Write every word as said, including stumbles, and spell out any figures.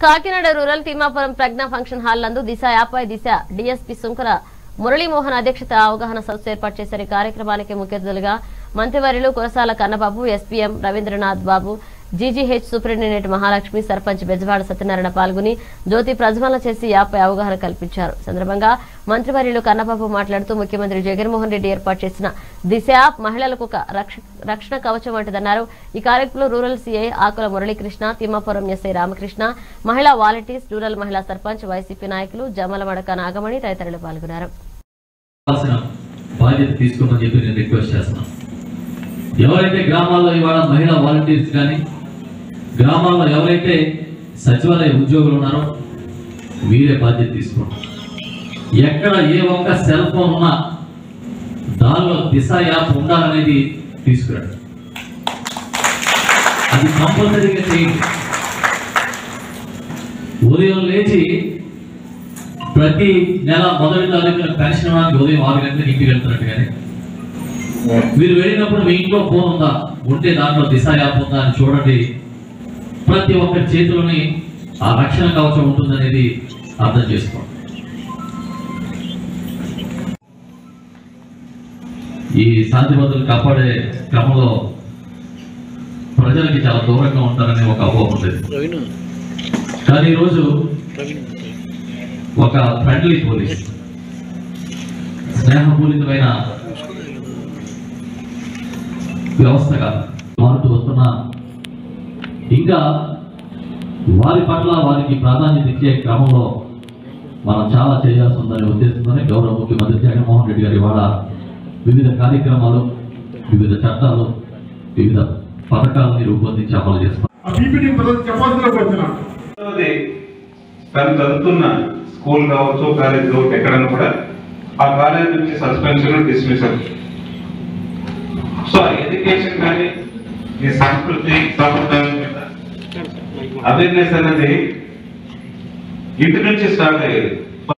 Kakinada rural Thimmapuram Pragna function hall నందు దిశ యాపై Disha DSP Sunkara Muralimohan అధ్యక్షత అవగాహన సదస్సు ఏర్పాటు చేశారు. కార్యక్రమానికి ముఖ్య అతిథులుగా మంత్రివర్యులు Kurasala Kannababu, SPM Ravindranath Babu, GGH superintendent Mahalakshmi, sarpanch Bezawada Satyanarayana పాల్గొని జ్యోతి ప్రజ్వలన చేసి యాపై అవగాహన కల్పించారు. సందర్భంగా మంత్రివర్యులు కన్నబాబు మాట్లాడుతూ ముఖ్యమంత్రి జగన్మోహన్ రెడ్డి ఏర్పాటు చేసిన దిశ యాప్ మహిళలకు ఒక రక్షణ కవచం వంటిదన్నారు. ఈ కార్యక్రమంలో rural CI Akula Muralikrishna, Thimmapuram SI Ramakrishna, మహిళా వాలంటీర్స్, రూరల్ మహిళా సర్పంచ్, వైసీపీ నాయకులు జమల మడక నాగమణి తదితరులు పాల్గొన్నారు. ఎవరైతే గ్రామాల్లో ఇవాళ మహిళా వాలంటీర్స్ కానీ గ్రామాల్లో ఎవరైతే సచివాలయ ఉద్యోగులు ఉన్నారో వీరే బాధ్యత తీసుకోండి. ఎక్కడ ఏ ఒక్క సెల్ ఫోన్ ఉన్నా దానిలో దిశ యాప్ ఉండాలనేది తీసుకురండి. అది కంపల్సరీగా చేయండి. ఉదయం లేచి ప్రతి నెల మొదటి తారీఖున పెన్షన్ ఇవ్వడానికి ఉదయం ఆరు గంటలకు ఇంటికి వెళ్తున్నట్టుగానే మీరు వెళ్ళినప్పుడు మీ ఇంట్లో ఫోన్ ఉందా, ఉంటే దాంట్లో దిశ యాప్ ఉందా అని చూడండి. ప్రతి ఒక్కరి చేతిలోని ఆ రక్షణ కవచం ఉంటుందనేది అర్థం చేసుకోండి. ఈ శాంతి భద్రతలు కాపాడే క్రమంలో ప్రజలకి చాలా దూరంగా ఉంటారనే ఒక అపోహ ఉంటుంది. కానీ ఈరోజు ఒక ఫ్రెండ్లీ పోలీస్, స్నేహపూరితమైన వ్యవస్థగా మారుతూ వస్తున్నా ఇంకా వారి పట్ల వారికి ప్రాధాన్యత ఇచ్చే క్రమంలో మనం చాలా చేయాల్సి ఉందనే ఉద్దేశంతోనే గౌరవ ముఖ్యమంత్రి జగన్మోహన్ రెడ్డి గారి ఇవాళ వివిధ కార్యక్రమాలు, వివిధ చట్టాలు, వివిధ పథకాలను రూపొందించి అమలు చేస్తాం. తను చదువుతున్న స్కూల్ కావచ్చు, కాలేజ్ కావచ్చు, ఎక్కడన్నా కూడా ఆ కాలేజ్ నుంచి సస్పెన్షన్, డిస్మిసల్. సో ఎడ్యుకేషన్ కానీ ఈ సంస్కృతి సంప్రదాయం మీద అవేర్నెస్ అనేది ఇంటి నుంచి స్టార్ట్ అయ్యేది.